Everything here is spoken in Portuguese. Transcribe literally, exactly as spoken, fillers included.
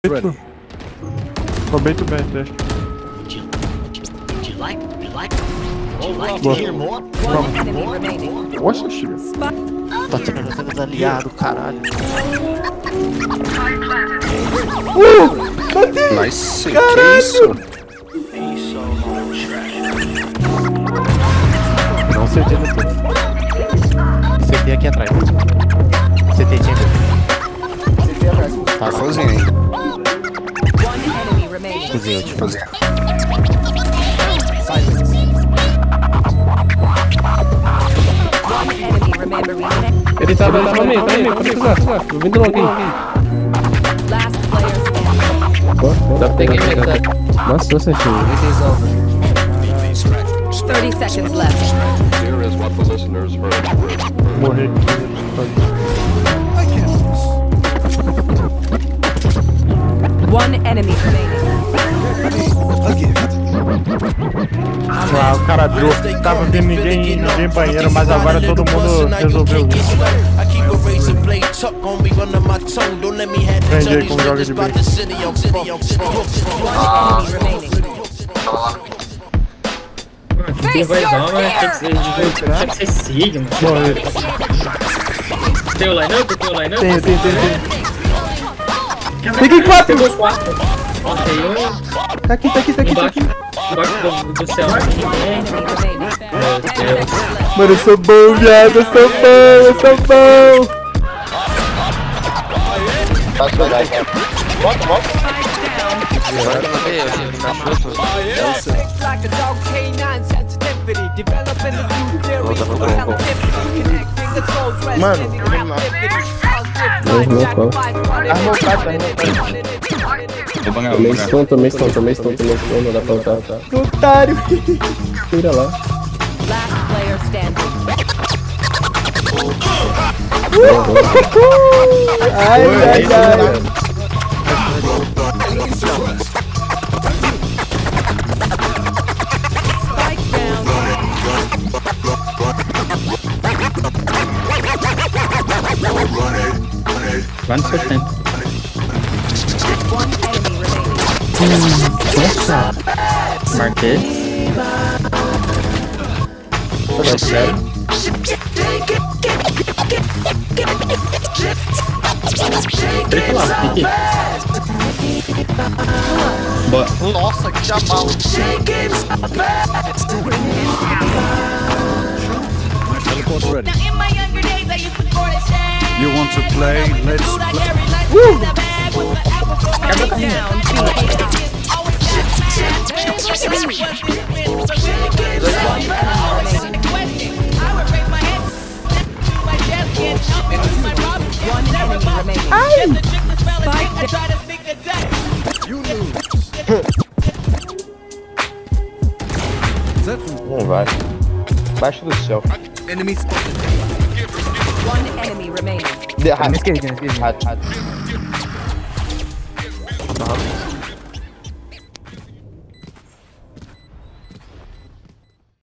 Ready. Tô bem, tô bem, teste. Nossa, Chico. Tá tirando aliado, caralho. Uh! Matei! Nice. Caralho! Não C T no tempo. C T aqui atrás. C T tinha. C T atrás. Tá sozinho ainda. Cozinha, tipo. Sozinho. Ele tá no meio, tá no meio, pode usar, usar. Tô vindo logo aí. Dá pra pegar ele. Nossa, nossa, filho. thirty seconds left. Here is what the listeners heard. Morri. One enemy remaining. Ah, o cara abriu. Tava vendo ninguém, ninguém banheiro, mas agora todo mundo resolveu isso. Prende aí com joga de bem. One enemy remaining. Tem vozão, mas tem que ser de tinha que ser Sigma. Tem o line-up? Tem o line-up? Tem, tem, tem, tem. Tem que quatro! Tem os quatro. Ó, tem um. Tá aqui, tá aqui, tá aqui, tá aqui. Embaixo do, do céu aqui, né? Meu Deus. Mano, eu sou bom, viado, eu sou bom, eu sou bom. Volta, volta. Mano, ele não. Armou o prato, armou o prato. Tomei stun, tomei stun, tomei stun, tomei stun, não dá pra lutar, tá? Otário. Tira lá. Last player standing. Ai, ai, ai. Spike down. Vai no seu tempo. One enemy remaining. Nossa! Marquei. Foi sério. Deixa lá, fique. Boa. Nossa, que jamal. Teleport's ready. Now in my younger days I used to sport a shag. You want to play? Let's Like play. every night in the bag with the apple from my Spike down. Two A. always got that. What's this win? So when it gets question, I would raise my hand to my desk and help me with my problem. One enemy remaining. Just to trick the spell and think I try to speak the deck. You lose. Não vai. Baixo do céu. Enemy spotted. One enemy remaining. De errado. Esquerda, esquerda. Errado, errado.